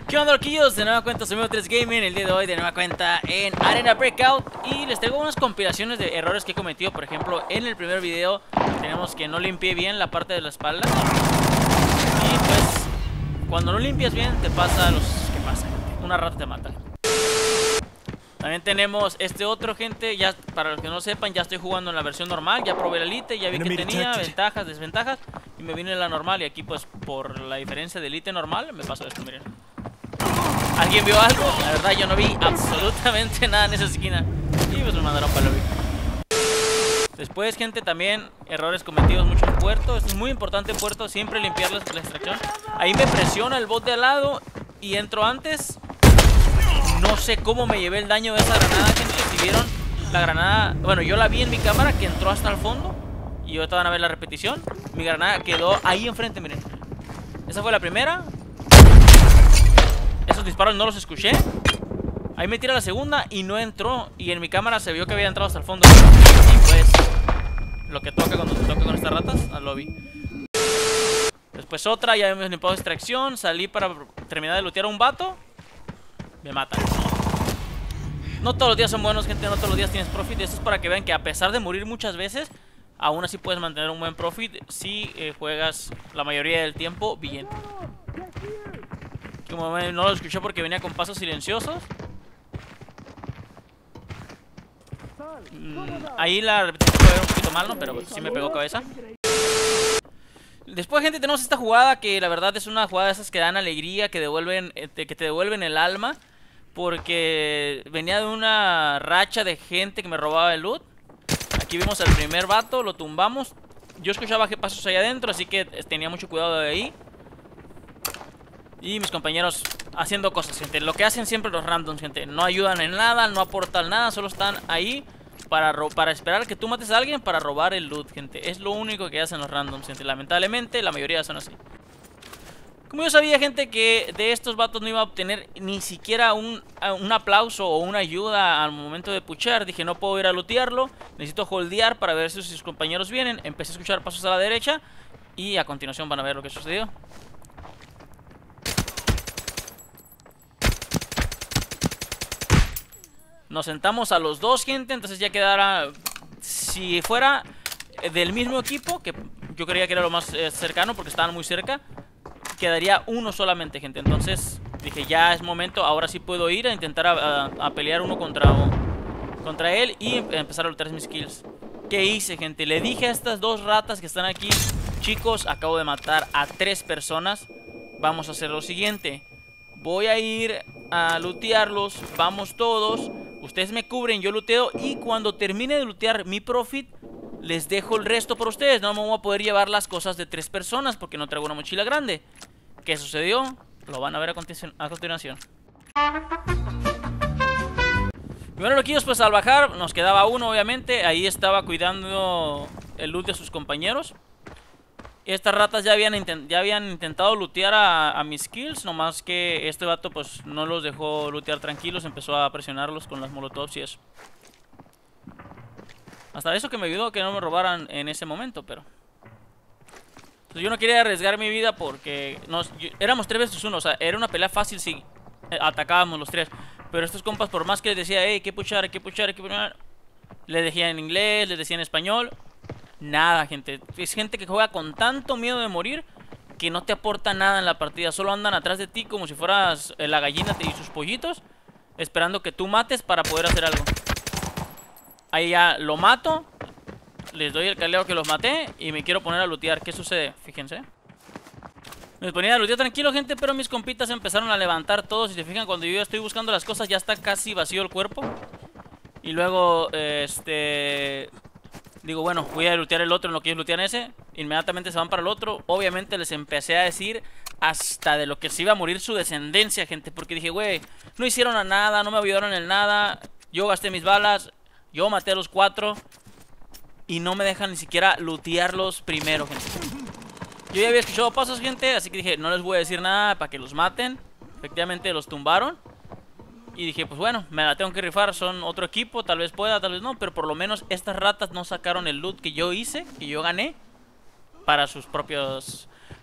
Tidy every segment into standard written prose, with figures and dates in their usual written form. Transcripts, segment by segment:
¿Qué onda, loquillos? De nueva cuenta, soy Meo3 Gaming. El día de hoy, de nueva cuenta en Arena Breakout. Y les traigo unas compilaciones de errores que he cometido. Por ejemplo, en el primer video tenemos que no limpié bien la parte de la espalda. Y pues, cuando no limpias bien, te pasa los que pasa. Una rata te mata. También tenemos este otro, gente. Ya, para los que no sepan, ya estoy jugando en la versión normal. Ya probé la Elite, ya vi que tenía ventajas, desventajas. Y me vine en la normal. Y aquí, pues, por la diferencia de Elite normal, me pasó esto, miren. ¿Alguien vio algo? La verdad yo no vi absolutamente nada en esa esquina. Y pues me mandaron para el lobby. Después, gente, también errores cometidos mucho en puerto. Esto es muy importante en puerto, siempre limpiar la extracción. Ahí me presiona el bot de al lado y entro antes. No sé cómo me llevé el daño de esa granada, gente. Si vieron la granada, bueno, yo la vi en mi cámara que entró hasta el fondo. Y ahorita van a ver la repetición. Mi granada quedó ahí enfrente, miren. Esa fue la primera. Esos disparos no los escuché. Ahí me tira la segunda y no entró. Y en mi cámara se vio que había entrado hasta el fondo. Y pues, lo que toca cuando te toca con estas ratas, al lobby. Después otra, ya hemos limpiado extracción. Salí para terminar de lootear a un vato. Me matan. No todos los días son buenos, gente. No todos los días tienes profit. Esto es para que vean que a pesar de morir muchas veces, aún así puedes mantener un buen profit si juegas la mayoría del tiempo bien. Como no lo escuché porque venía con pasos silenciosos. Ahí la repetición fue un poquito mal, ¿no? Pero sí me pegó cabeza. Después, gente, tenemos esta jugada que la verdad es una jugada de esas que dan alegría, que te devuelven el alma. Porque venía de una racha de gente que me robaba el loot. Aquí vimos al primer vato, lo tumbamos. Yo escuchaba pasos allá adentro, así que tenía mucho cuidado de ahí. Y mis compañeros haciendo cosas, gente. Lo que hacen siempre los randoms, gente. No ayudan en nada, no aportan nada. Solo están ahí para esperar que tú mates a alguien para robar el loot, gente. Es lo único que hacen los randoms, gente. Lamentablemente, la mayoría son así. Como yo sabía, gente, que de estos vatos no iba a obtener ni siquiera un aplauso o una ayuda al momento de puchar, dije, no puedo ir a lootearlo. Necesito holdear para ver si sus compañeros vienen. Empecé a escuchar pasos a la derecha y a continuación van a ver lo que sucedió. Nos sentamos a los dos, gente. Entonces ya quedara. Si fuera del mismo equipo, que yo creía que era lo más cercano porque estaban muy cerca, quedaría uno solamente, gente. Entonces dije, ya es momento. Ahora sí puedo ir a intentar a pelear uno contra él y empezar a lootear mis kills. ¿Qué hice, gente? Le dije a estas dos ratas que están aquí: chicos, acabo de matar a 3 personas. Vamos a hacer lo siguiente. Voy a ir a lootearlos. Vamos todos. Ustedes me cubren, yo looteo. Y cuando termine de lootear mi profit, les dejo el resto por ustedes. No me voy a poder llevar las cosas de 3 personas porque no traigo una mochila grande. ¿Qué sucedió? Lo van a ver a continuación. Y bueno, loquillos, pues al bajar nos quedaba uno, obviamente. Ahí estaba cuidando el loot de sus compañeros. Estas ratas ya habían intentado lootear a mis kills. Nomás que este vato pues no los dejó lootear tranquilos. Empezó a presionarlos con las molotovs y eso. Hasta eso que me ayudó que no me robaran en ese momento, pero pues yo no quería arriesgar mi vida porque éramos 3 versus 1. O sea, era una pelea fácil si atacábamos los 3. Pero estos compas, por más que les decía, hey, hay que puchar, hay que puchar, hay que puchar, les decía en inglés, les decía en español. Nada, gente. Es gente que juega con tanto miedo de morir que no te aporta nada en la partida. Solo andan atrás de ti como si fueras la gallina y sus pollitos, esperando que tú mates para poder hacer algo. Ahí ya lo mato. Les doy el caleo que los maté y me quiero poner a lootear. ¿Qué sucede? Fíjense. Me ponía a lootear tranquilo, gente, pero mis compitas empezaron a levantar todos. Si se fijan, cuando yo ya estoy buscando las cosas, ya está casi vacío el cuerpo. Y luego, digo, bueno, voy a lootear el otro en lo que ellos lootean ese. Inmediatamente se van para el otro. Obviamente les empecé a decir hasta de lo que se iba a morir su descendencia, gente. Porque dije, güey, no hicieron a nada, no me ayudaron en nada. Yo gasté mis balas, yo maté a los 4 y no me dejan ni siquiera lootearlos primero, gente. Yo ya había escuchado pasos, gente, así que dije, no les voy a decir nada para que los maten. Efectivamente los tumbaron. Y dije, pues bueno, me la tengo que rifar. Son otro equipo, tal vez pueda, tal vez no. Pero por lo menos estas ratas no sacaron el loot que yo hice, que yo gané, para sus propios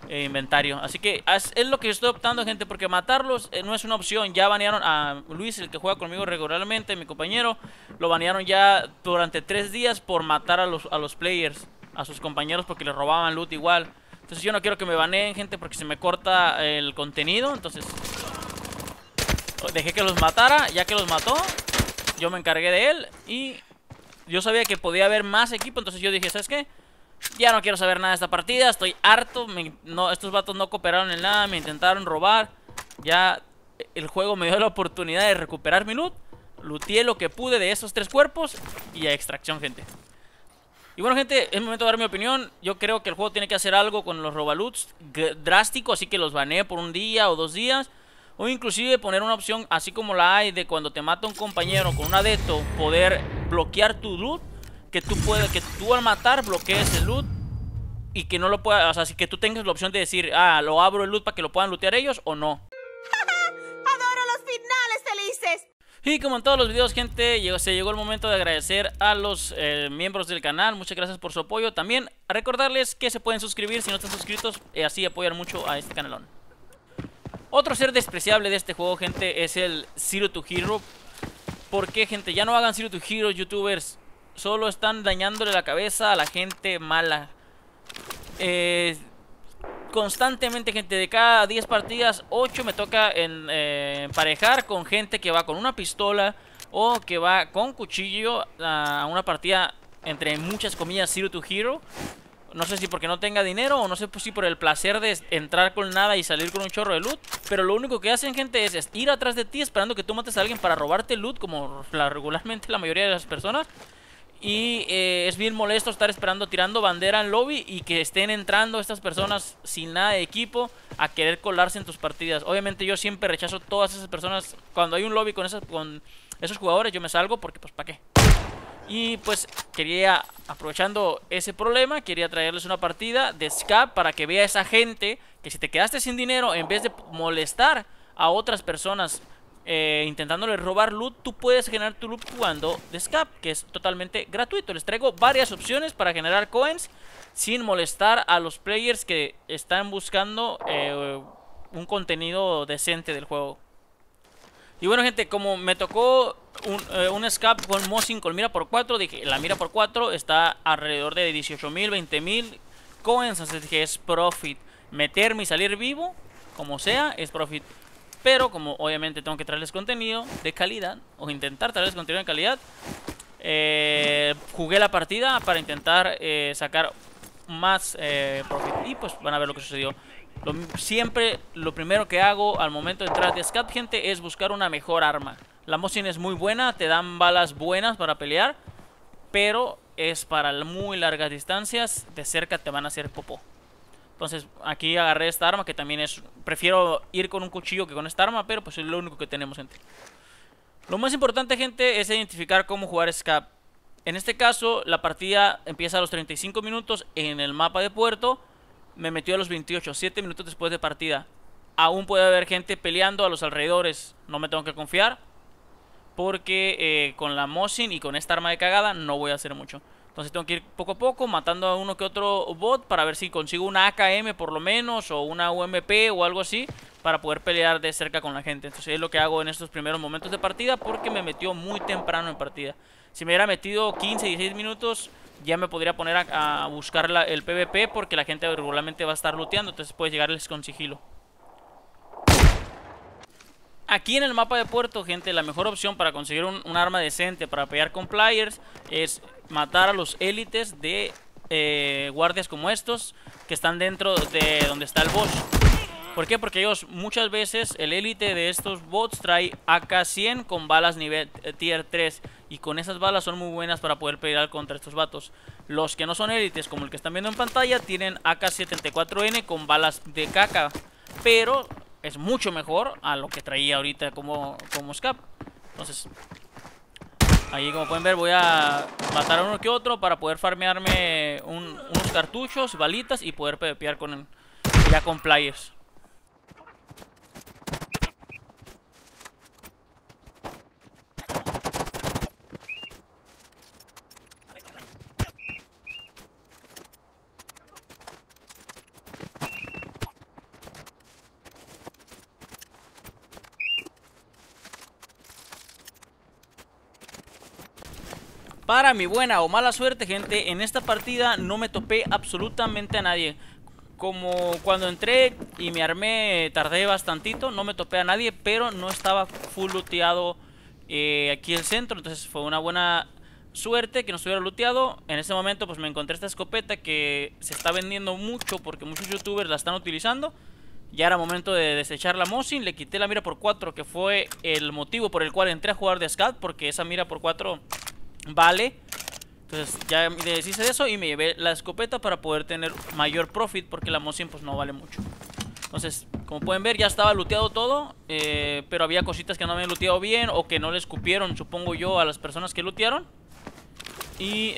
inventario. Así que es lo que yo estoy optando, gente, porque matarlos no es una opción. Ya banearon a Luis, el que juega conmigo regularmente, mi compañero. Lo banearon ya durante 3 días por matar a los players, a sus compañeros, porque les robaban loot igual. Entonces yo no quiero que me baneen, gente, porque se me corta el contenido. Entonces dejé que los matara. Ya que los mató, yo me encargué de él. Y yo sabía que podía haber más equipo. Entonces yo dije, ¿sabes qué? Ya no quiero saber nada de esta partida. Estoy harto. Estos vatos no cooperaron en nada. Me intentaron robar. Ya el juego me dio la oportunidad de recuperar mi loot. Looteé lo que pude de esos 3 cuerpos. Y a extracción, gente. Y bueno, gente, es momento de dar mi opinión. Yo creo que el juego tiene que hacer algo con los robaloots drástico, así que los banee por 1 día o 2 días. O inclusive poner una opción, así como la hay, de cuando te mata un compañero con un adepto, poder bloquear tu loot. Que tú al matar bloquees el loot. Y que no lo puedas, o sea, así que tú tengas la opción de decir, lo abro el loot para que lo puedan lootear ellos o no. ¡Adoro los finales felices! Y como en todos los videos, gente, se llegó el momento de agradecer a los miembros del canal. Muchas gracias por su apoyo. También a recordarles que se pueden suscribir si no están suscritos, así apoyan mucho a este canalón. Otro ser despreciable de este juego, gente, es el Zero to Hero. ¿Por qué, gente? Ya no hagan Zero to Hero, youtubers. Solo están dañándole la cabeza a la gente mala. Constantemente, gente, de cada 10 partidas, 8 me toca emparejar con gente que va con una pistola o que va con cuchillo a una partida, entre muchas comillas, Zero to Hero. No sé si porque no tenga dinero o no sé si por el placer de entrar con nada y salir con un chorro de loot. Pero lo único que hacen, gente, es ir atrás de ti esperando que tú mates a alguien para robarte loot, como regularmente la mayoría de las personas. Y es bien molesto estar esperando, tirando bandera en lobby y que estén entrando estas personas sin nada de equipo a querer colarse en tus partidas. Obviamente yo siempre rechazo todas esas personas. Cuando hay un lobby con esos jugadores, yo me salgo porque pues ¿para qué? Y pues quería, aprovechando ese problema, quería traerles una partida de SCAP para que vea esa gente que si te quedaste sin dinero, en vez de molestar a otras personas intentándole robar loot, tú puedes generar tu loot jugando de SCAP, que es totalmente gratuito. Les traigo varias opciones para generar coins sin molestar a los players que están buscando un contenido decente del juego. Y bueno, gente, como me tocó un SCAP con Mosin con mira por 4, dije, la mira por 4 está alrededor de 18,000, 20,000 coins, así que dije, es profit. Meterme y salir vivo, como sea, es profit. Pero como obviamente tengo que traerles contenido de calidad, o intentar traerles contenido de calidad, jugué la partida para intentar sacar más profit. Y pues van a ver lo que sucedió. Siempre lo primero que hago al momento de entrar de SCAP, gente, es buscar una mejor arma. La Mosin es muy buena, te dan balas buenas para pelear, pero es para muy largas distancias, de cerca te van a hacer popó. Entonces aquí agarré esta arma que también es... Prefiero ir con un cuchillo que con esta arma, pero pues es lo único que tenemos, gente. Lo más importante, gente, es identificar cómo jugar SCAP. En este caso, la partida empieza a los 35 minutos en el mapa de puerto. Me metió a los 28, 7 minutos después de partida. Aún puede haber gente peleando a los alrededores. No me tengo que confiar, porque con la Mosin y con esta arma de cagada no voy a hacer mucho. Entonces tengo que ir poco a poco matando a uno que otro bot para ver si consigo una AKM por lo menos, o una UMP o algo así, para poder pelear de cerca con la gente. Entonces es lo que hago en estos primeros momentos de partida, porque me metió muy temprano en partida. Si me hubiera metido 15, 16 minutos, ya me podría poner a buscar el PvP, porque la gente regularmente va a estar looteando, entonces puedes llegarles con sigilo. Aquí en el mapa de puerto, gente, la mejor opción para conseguir un arma decente para pelear con players es matar a los élites de guardias como estos, que están dentro de donde está el boss. ¿Por qué? Porque ellos muchas veces, el élite de estos bots trae AK-100 con balas nivel tier 3, y con esas balas son muy buenas para poder pelear contra estos vatos. Los que no son élites, como el que están viendo en pantalla, tienen AK-74N con balas de caca, pero es mucho mejor a lo que traía ahorita como SCAP. Entonces, ahí como pueden ver, voy a matar a uno que otro para poder farmearme unos cartuchos, balitas, y poder PvPear ya con players. Para mi buena o mala suerte, gente, en esta partida no me topé absolutamente a nadie. Como cuando entré y me armé, tardé bastantito, no me topé a nadie, pero no estaba full looteado aquí el centro. Entonces fue una buena suerte que no estuviera looteado. En ese momento pues me encontré esta escopeta que se está vendiendo mucho porque muchos youtubers la están utilizando. Ya era momento de desechar la Mosin. Le quité la mira por 4, que fue el motivo por el cual entré a jugar de Scout, porque esa mira por 4 vale. Entonces ya me deshice de eso y me llevé la escopeta para poder tener mayor profit, porque la Mosin pues no vale mucho. Entonces, como pueden ver, ya estaba looteado todo, pero había cositas que no habían looteado bien o que no le escupieron, supongo yo, a las personas que lootearon. Y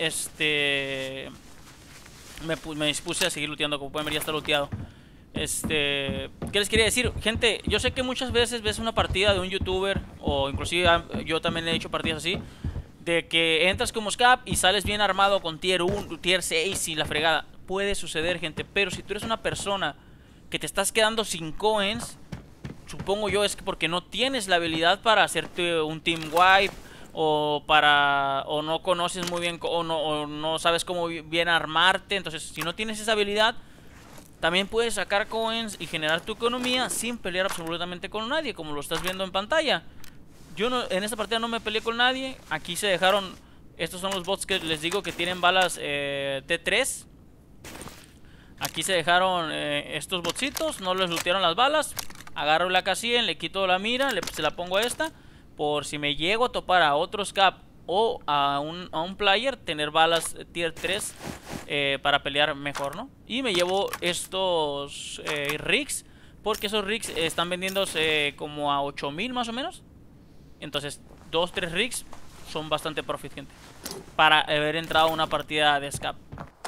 me dispuse a seguir looteando. Como pueden ver, ya está looteado. ¿Qué les quería decir? Gente, yo sé que muchas veces ves una partida de un youtuber, o inclusive yo también he hecho partidas así, de que entras como scap y sales bien armado con tier 1, tier 6 y la fregada. Puede suceder, gente, pero si tú eres una persona que te estás quedando sin coins, supongo yo es que porque no tienes la habilidad para hacerte un team wipe, o no conoces muy bien, o no sabes cómo bien armarte. Entonces, si no tienes esa habilidad, también puedes sacar coins y generar tu economía sin pelear absolutamente con nadie, como lo estás viendo en pantalla. Yo no, en esta partida no me peleé con nadie. Aquí se dejaron, estos son los bots que les digo que tienen balas T3. Aquí se dejaron estos botsitos, no les lootearon las balas. Agarro la K100, le quito la mira, se la pongo a esta, por si me llego a topar a otro scap o a un player, tener balas tier 3 para pelear mejor, ¿no? Y me llevo estos rigs, porque esos rigs están vendiéndose como a 8000 más o menos. Entonces 2-3 rigs son bastante profit, gente, para haber entrado a una partida de scap.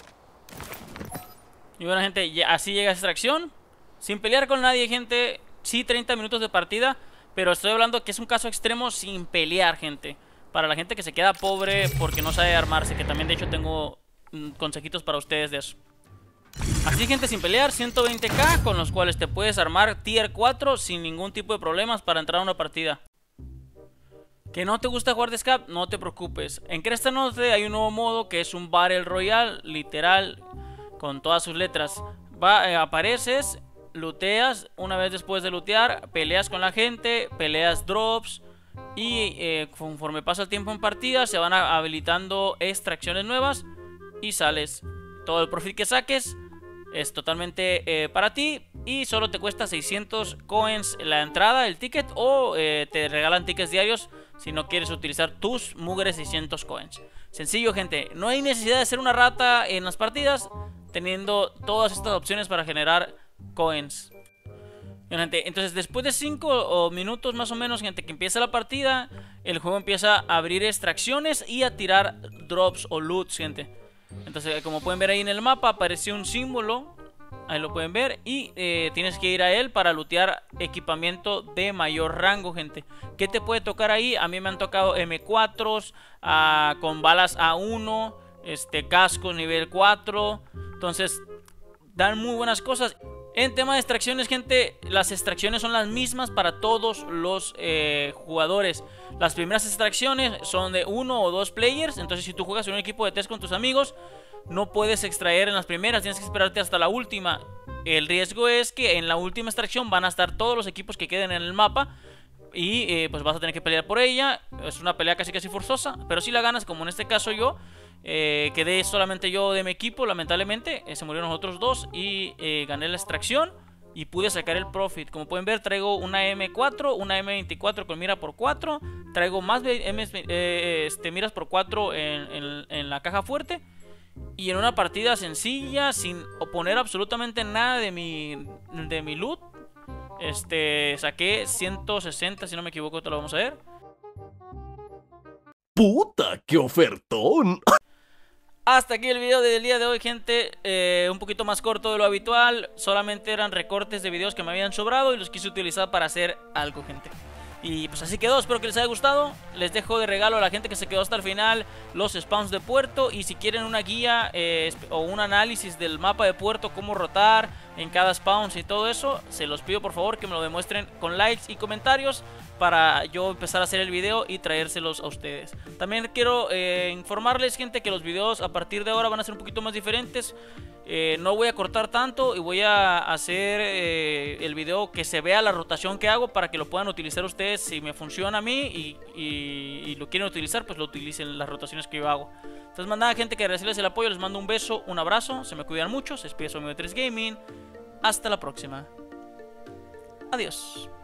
Y bueno, gente, así llega extracción, sin pelear con nadie, gente. Sí, 30 minutos de partida, pero estoy hablando que es un caso extremo sin pelear, gente. Para la gente que se queda pobre porque no sabe armarse, que también de hecho tengo consejitos para ustedes de eso. Así, gente, sin pelear, 120k, con los cuales te puedes armar tier 4 sin ningún tipo de problemas para entrar a una partida. ¿Que no te gusta jugar de scap? No te preocupes. En Cresta Norte hay un nuevo modo que es un Battle Royale, literal, con todas sus letras. Apareces, looteas, una vez después de lootear, peleas con la gente, peleas drops. Y conforme pasa el tiempo en partida, se van habilitando extracciones nuevas y sales. Todo el profit que saques es totalmente para ti y solo te cuesta 600 coins la entrada, el ticket, o te regalan tickets diarios si no quieres utilizar tus mugres 600 coins. Sencillo, gente, no hay necesidad de ser una rata en las partidas, teniendo todas estas opciones para generar coins. Bien, gente, entonces después de 5 minutos más o menos, gente, que empieza la partida, el juego empieza a abrir extracciones y a tirar drops o loots, gente. Entonces, como pueden ver ahí en el mapa, apareció un símbolo, ahí lo pueden ver, y tienes que ir a él para lootear equipamiento de mayor rango, gente. ¿Qué te puede tocar ahí? A mí me han tocado M4s con balas A1, casco nivel 4, entonces dan muy buenas cosas. En tema de extracciones, gente, las extracciones son las mismas para todos los jugadores. Las primeras extracciones son de 1 o 2 players. Entonces, si tú juegas en un equipo de 3 con tus amigos, no puedes extraer en las primeras, tienes que esperarte hasta la última. El riesgo es que en la última extracción van a estar todos los equipos que queden en el mapa y pues vas a tener que pelear por ella. Es una pelea casi forzosa, pero si la ganas, como en este caso yo. Quedé solamente yo de mi equipo, lamentablemente, se murieron los otros dos y gané la extracción y pude sacar el profit. Como pueden ver, traigo una M4, una M24 con mira por 4, traigo más miras por 4 en la caja fuerte. Y en una partida sencilla, sin oponer absolutamente nada de mi loot, saqué 160, si no me equivoco, te lo vamos a ver. ¡Puta, qué ofertón! Hasta aquí el video del día de hoy, gente. Un poquito más corto de lo habitual. Solamente eran recortes de videos que me habían sobrado y los quise utilizar para hacer algo, gente. Y pues así quedó, espero que les haya gustado. Les dejo de regalo a la gente que se quedó hasta el final los spawns de puerto. Y si quieren una guía o un análisis del mapa de puerto, cómo rotar, en cada spawn y todo eso. Se los pido por favor que me lo demuestren con likes y comentarios para yo empezar a hacer el video y traérselos a ustedes. También quiero informarles, gente, que los videos a partir de ahora van a ser un poquito más diferentes. No voy a cortar tanto y voy a hacer el video que se vea la rotación que hago para que lo puedan utilizar ustedes si me funciona a mí y lo quieren utilizar, pues lo utilicen las rotaciones que yo hago. Entonces, más nada, gente, que agradecerles el apoyo. Les mando un beso, un abrazo, se me cuidan mucho. Se despide su amigo 3 Gaming. Hasta la próxima. Adiós.